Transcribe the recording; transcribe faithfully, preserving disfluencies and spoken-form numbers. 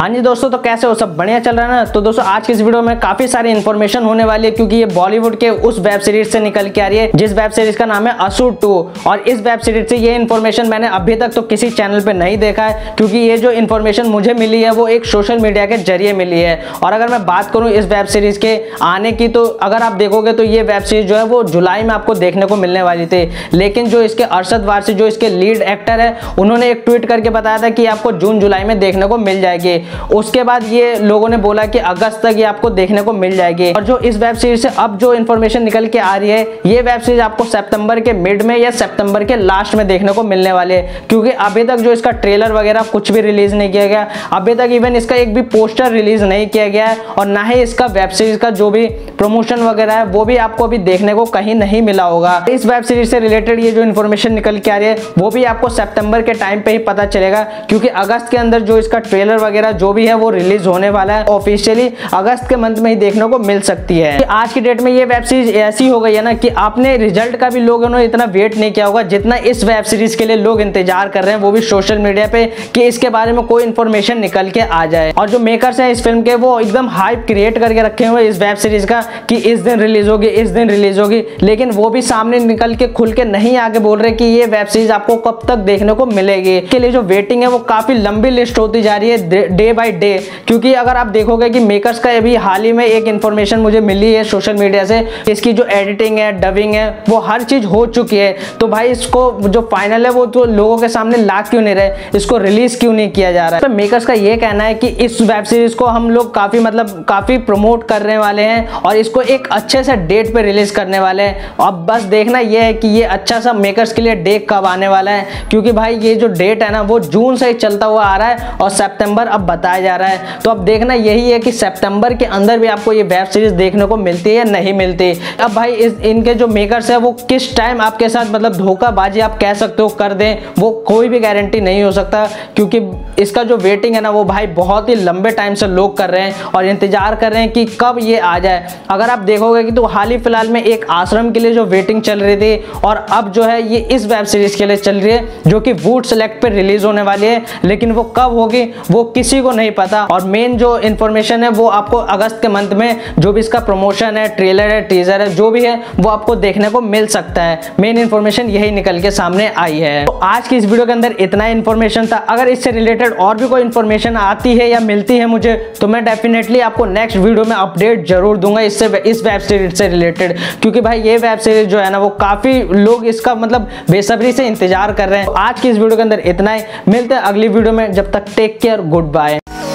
हाँ जी दोस्तों, तो कैसे हो, सब बढ़िया चल रहा है ना। तो दोस्तों आज की इस वीडियो में काफी सारी इन्फॉर्मेशन होने वाली है, क्योंकि ये बॉलीवुड के उस वेब सीरीज से निकल के आ रही है जिस वेब सीरीज का नाम है असुर टू। और इस वेब सीरीज से ये इन्फॉर्मेशन मैंने अभी तक तो किसी चैनल पे नहीं देखा है, क्योंकि ये जो इन्फॉर्मेशन मुझे मिली है वो एक सोशल मीडिया के जरिए मिली है। और अगर मैं बात करूँ इस वेब सीरीज के आने की, तो अगर आप देखोगे तो ये वेब सीरीज जो है वो जुलाई में आपको देखने को मिलने वाली थी, लेकिन जो इसके अरशद वारसी जो इसके लीड एक्टर है उन्होंने एक ट्वीट करके बताया था कि आपको जून जुलाई में देखने को मिल जाएगी। उसके बाद ये लोगों ने बोला कि अगस्त तक ये आपको देखने को मिल जाएगी। और जो इस वेब सीरीज से अब जो इन्फॉर्मेशन निकल के आ रही है, ये वेब सीरीज आपको सितंबर के मिड में या सितंबर के लास्ट में देखने को मिलने वाले है, क्योंकि अभी तक जो इसका ट्रेलर वगैरह कुछ भी रिलीज नहीं किया गया। अभी तक इवन इसका एक भी पोस्टर रिलीज नहीं किया गया है, और ना ही इसका वेब सीरीज का जो भी प्रमोशन वगैरह है वो भी आपको अभी देखने को कहीं नहीं मिला होगा। इस वेब सीरीज से रिलेटेड ये जो इन्फॉर्मेशन निकल के आ रही है वो भी आपको सितंबर के टाइम पे ही पता चलेगा, क्योंकि अगस्त के अंदर जो इसका ट्रेलर वगैरह जो भी है वो रिलीज होने वाला है। ऑफिशियली अगस्त के मंथ में ही देखने को मिल सकती है। आज की डेट में ये वेब सीरीज ऐसी हो गई है ना कि आपने रिजल्ट का भी लोगों ने इतना वेट नहीं किया होगा जितना इस वेब सीरीज के लिए लोग इंतजार कर रहे हैं, वो भी सोशल मीडिया पे, कि इसके बारे में कोई इंफॉर्मेशन निकल के आ जाए। और जो मेकर्स हैं इस फिल्म के, वो एकदम हाइप क्रिएट करके रखे हुए इस वेब सीरीज का कि इस दिन रिलीज होगी, इस दिन रिलीज होगी, लेकिन वो भी सामने निकल के खुल के नहीं आगे बोल रहे कि ये वेब सीरीज आपको कब तक देखने को मिलेगी। इसके लिए जो वेटिंग है वो काफी लंबी लिस्ट होती जा रही है डे बाय डे, क्योंकि अगर आप देखोगे कि मेकर्स का अभी हाल ही में एक इन्फॉर्मेशन मुझे मिली है सोशल मीडिया से, इसकी जो एडिटिंग है, डबिंग है, वो हर चीज हो चुकी है। तो भाई इसको जो फाइनल है वो तो लोगों के सामने ला क्यों नहीं रहे, इसको रिलीज क्यों नहीं किया जा रहा है। तो मेकर्स का ये कहना है कि इस वेब सीरीज को हम लोग काफी मतलब काफी प्रमोट करने वाले हैं और इसको एक अच्छे से डेट पे रिलीज करने वाले हैं। अब बस देखना यह है कि ये अच्छा सा मेकर्स के लिए डेट कब आने वाला है, क्योंकि भाई ये जो डेट है ना वो जून से ही चलता हुआ आ रहा है और सितंबर अब बताया जा रहा है। तो अब देखना यही है कि सितंबर के अंदर भी आपको ये वेब सीरीज देखने को मिलती है या नहीं मिलती। अब भाई इस इनके जो मेकर्स है वो किस टाइम आपके साथ मतलब धोखाबाजी आप कह सकते हो कर दें, वो कोई भी गारंटी नहीं हो सकता, क्योंकि इसका जो वेटिंग है ना वो भाई बहुत ही लंबे टाइम से लोग कर रहे हैं और इंतजार कर रहे हैं कि कब ये आ जाए। अगर आप देखोगे कि तो हाल ही फिलहाल में एक आश्रम के लिए जो वेटिंग चल रही थी, और अब जो है ये इस वेब सीरीज के लिए चल रही है जो कि वुड सेलेक्ट पे रिलीज होने वाली है, लेकिन वो कब होगी वो किसी को नहीं पता। और मेन जो इन्फॉर्मेशन है वो आपको अगस्त के मंथ में जो भी इसका प्रमोशन है, ट्रेलर है, टीजर है, जो भी है वो आपको देखने को मिल सकता है। मेन इन्फॉर्मेशन यही निकल के सामने आई है। तो आज की इस वीडियो के अंदर इतना इन्फॉर्मेशन था। अगर इससे रिलेटेड और भी कोई इन्फॉर्मेशन आती है या मिलती है मुझे, तो मैं डेफिनेटली आपको नेक्स्ट वीडियो में अपडेट जरूर दूंगा इससे इस वेब सीरीज से रिलेटेड, क्योंकि भाई ये वेब सीरीज जो है ना वो काफी लोग इसका मतलब बेसब्री से इंतजार कर रहे हैं। आज की इस वीडियो के अंदर इतना ही, मिलते हैं अगली वीडियो में, जब तक टेक केयर, गुड बाय।